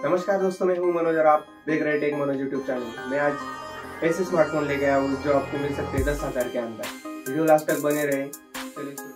नमस्कार दोस्तों, मैं हूं मनोज और आप देख रहे हैं टेक मनोज यूट्यूब चैनल। मैं आज ऐसे स्मार्टफोन लेके आया हूँ जो आपको मिल सकते हैं 10,000 के अंदर। वीडियो लास्ट तक बने रहे। चलिए।